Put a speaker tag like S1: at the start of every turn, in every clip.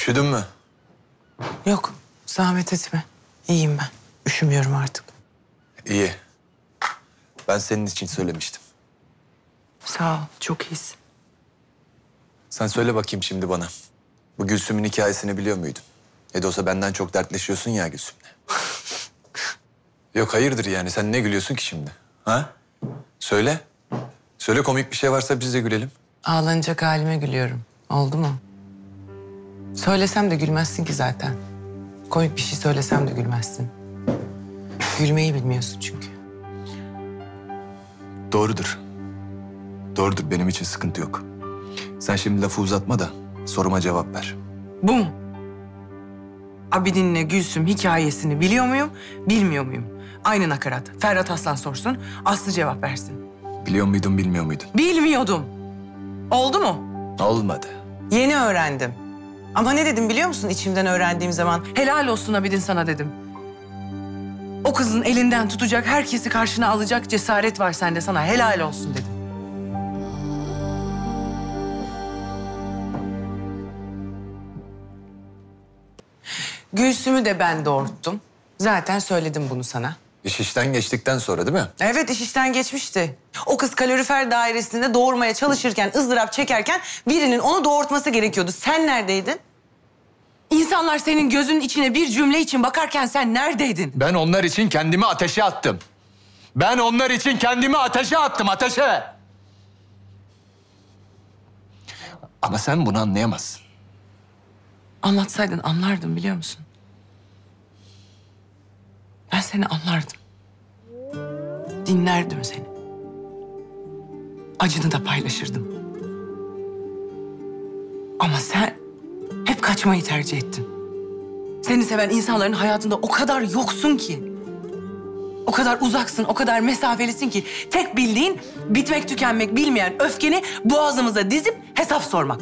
S1: Üşüdün mü?
S2: Yok, zahmet etme. İyiyim ben. Üşümüyorum artık.
S1: İyi. Ben senin için söylemiştim.
S2: Sağ ol, çok iyisin.
S1: Sen söyle bakayım şimdi bana. Bu Gülsüm'ün hikayesini biliyor muydun? Ne de olsa benden çok dertleşiyorsun ya Gülsüm'le. Yok hayırdır yani, sen ne gülüyorsun ki şimdi? Ha? Söyle. Söyle, komik bir şey varsa biz de gülelim.
S2: Ağlanacak halime gülüyorum. Oldu mu? Söylesem de gülmezsin ki zaten. Komik bir şey söylesem de gülmezsin. Gülmeyi bilmiyorsun çünkü.
S1: Doğrudur. Doğrudur, benim için sıkıntı yok. Sen şimdi lafı uzatma da soruma cevap ver.
S2: Bu mu? Abidin'le Gülsüm hikayesini biliyor muyum, bilmiyor muyum? Aynı nakarat. Ferhat Aslan sorsun, Aslı cevap versin.
S1: Biliyor muydun, bilmiyor muydun?
S2: Bilmiyordum. Oldu mu?
S1: Olmadı.
S2: Yeni öğrendim. Ama ne dedim biliyor musun içimden öğrendiğim zaman? Helal olsun Abidin sana dedim. O kızın elinden tutacak, herkesi karşına alacak cesaret var sende, sana helal olsun dedim. Gülsüm'ü de ben doğurttum. Zaten söyledim bunu sana.
S1: İş işten geçtikten sonra değil mi?
S2: Evet, iş işten geçmişti. O kız kalorifer dairesinde doğurmaya çalışırken, ızdırap çekerken birinin onu doğurtması gerekiyordu. Sen neredeydin? İnsanlar senin gözünün içine bir cümle için bakarken sen neredeydin?
S1: Ben onlar için kendimi ateşe attım. Ben onlar için kendimi ateşe attım, ateşe. Ama sen bunu anlayamazsın.
S2: Anlatsaydın anlardım biliyor musun? Ben seni anlardım. Dinlerdim seni. Acını da paylaşırdım. Ama sen hep kaçmayı tercih ettin. Seni seven insanların hayatında o kadar yoksun ki. O kadar uzaksın, o kadar mesafelisin ki tek bildiğin bitmek tükenmek bilmeyen öfkeni boğazımıza dizip hesap sormak.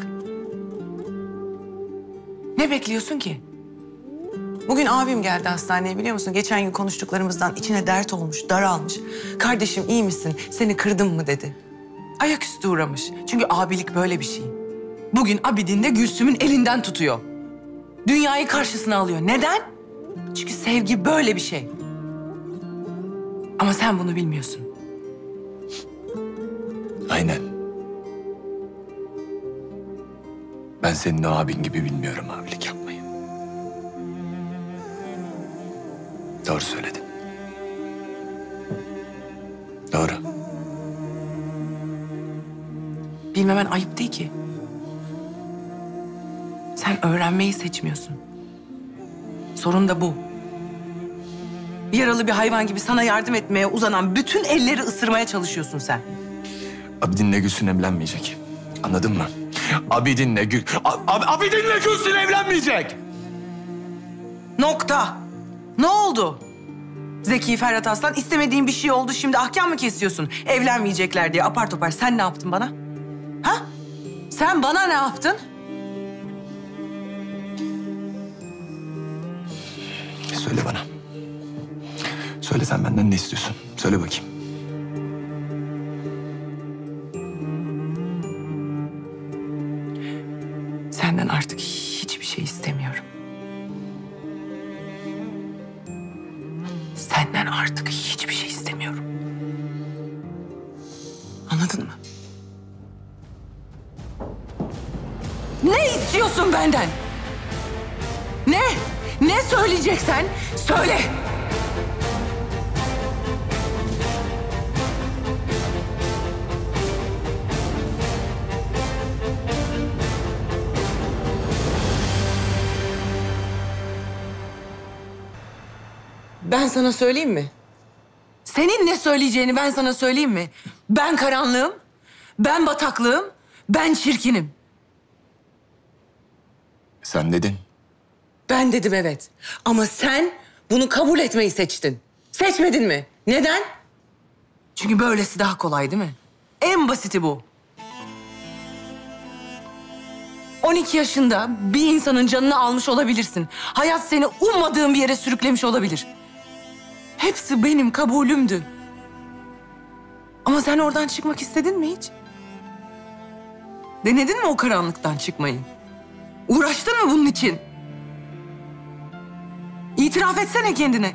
S2: Ne bekliyorsun ki? Bugün abim geldi hastaneye biliyor musun? Geçen gün konuştuklarımızdan içine dert olmuş, daralmış. Kardeşim iyi misin? Seni kırdım mı dedi. Ayaküstü uğramış. Çünkü abilik böyle bir şey. Bugün Abidin de Gülsüm'ün elinden tutuyor. Dünyayı karşısına alıyor. Neden? Çünkü sevgi böyle bir şey. Ama sen bunu bilmiyorsun.
S1: Aynen. Ben senin o abin gibi bilmiyorum abilik yapmayı. Doğru söyledin. Doğru.
S2: Bilmemen ayıp değil ki. Sen öğrenmeyi seçmiyorsun. Sorun da bu. Yaralı bir hayvan gibi sana yardım etmeye uzanan bütün elleri ısırmaya çalışıyorsun sen.
S1: Abidin'le Gülsün evlenmeyecek. Anladın mı? Abidin'le Gülsün evlenmeyecek.
S2: Nokta. Ne oldu? Zeki Ferhat Aslan istemediğin bir şey oldu şimdi ahkam mı kesiyorsun? Evlenmeyecekler diye apar topar sen ne yaptın bana? Ha? Sen bana ne yaptın?
S1: Söyle bana. Söyle, sen benden ne istiyorsun? Söyle bakayım.
S2: Senden artık hiçbir şey istemiyorum. Senden artık hiçbir şey istemiyorum. Anladın mı? Ne istiyorsun benden? Ne? Ne söyleyeceksen söyle. Ben sana söyleyeyim mi? Senin ne söyleyeceğini ben sana söyleyeyim mi? Ben karanlığım, ben bataklığım, ben çirkinim.
S1: Sen dedin.
S2: Ben dedim evet. Ama sen bunu kabul etmeyi seçtin. Seçmedin mi? Neden? Çünkü böylesi daha kolay değil mi? En basiti bu. 12 yaşında bir insanın canını almış olabilirsin. Hayat seni ummadığın bir yere sürüklemiş olabilir. Hepsi benim kabulümdü. Ama sen oradan çıkmak istedin mi hiç? Denedin mi o karanlıktan çıkmayı? Uğraştın mı bunun için? İtiraf etsene kendine.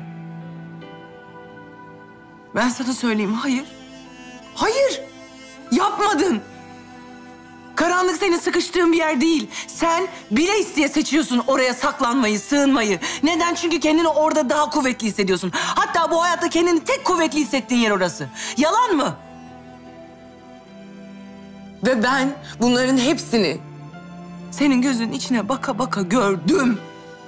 S2: Ben sana söyleyeyim, hayır. Hayır, yapmadın. Karanlık senin sıkıştığın bir yer değil. Sen bile isteye seçiyorsun oraya saklanmayı, sığınmayı. Neden? Çünkü kendini orada daha kuvvetli hissediyorsun. Hatta bu hayatta kendini tek kuvvetli hissettiğin yer orası. Yalan mı? Ve ben bunların hepsini senin gözünün içine baka baka gördüm.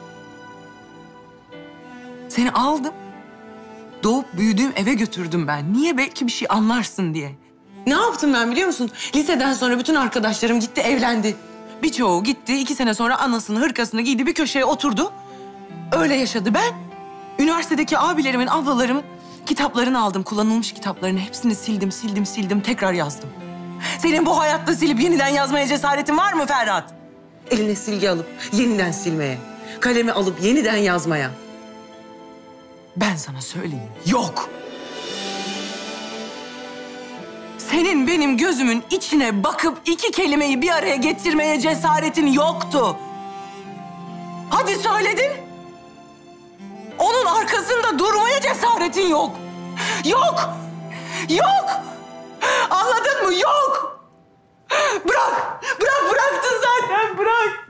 S2: Seni aldım. Doğup büyüdüğüm eve götürdüm ben. Niye? Belki bir şey anlarsın diye. Ne yaptım ben biliyor musun? Liseden sonra bütün arkadaşlarım gitti, evlendi. Birçoğu gitti, 2 sene sonra anasını, hırkasını giydi, bir köşeye oturdu. Öyle yaşadı. Ben üniversitedeki abilerimin, ablalarımın kitaplarını aldım. Kullanılmış kitaplarını hepsini sildim, tekrar yazdım. Senin bu hayatta silip yeniden yazmaya cesaretin var mı Ferhat? Eline silgi alıp yeniden silmeye, kalemi alıp yeniden yazmaya. Ben sana söyleyeyim, yok. Senin benim gözümün içine bakıp 2 kelimeyi bir araya getirmeye cesaretin yoktu. Hadi söyledin. Onun arkasında durmaya cesaretin yok. Yok! Yok! Anladın mı? Yok! Bırak! Bıraktın zaten, bırak!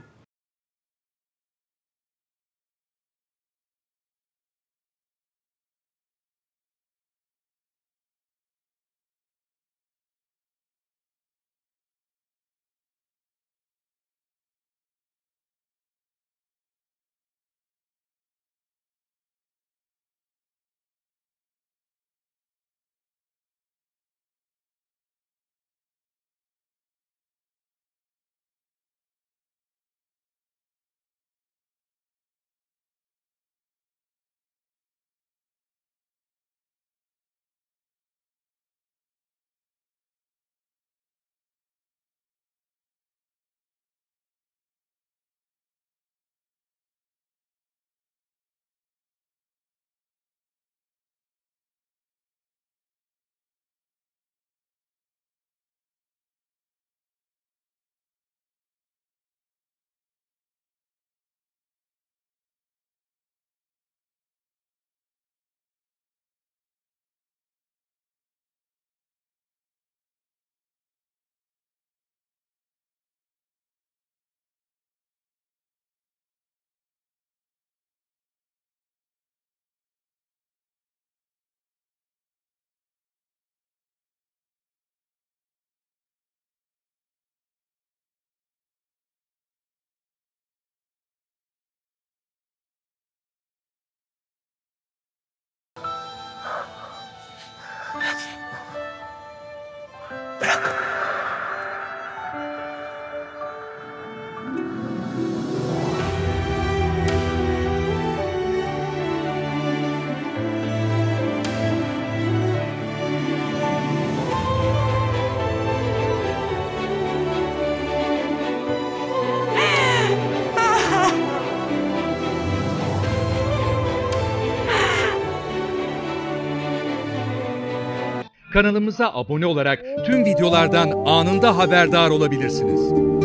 S3: Kanalımıza abone olarak tüm videolardan anında haberdar olabilirsiniz.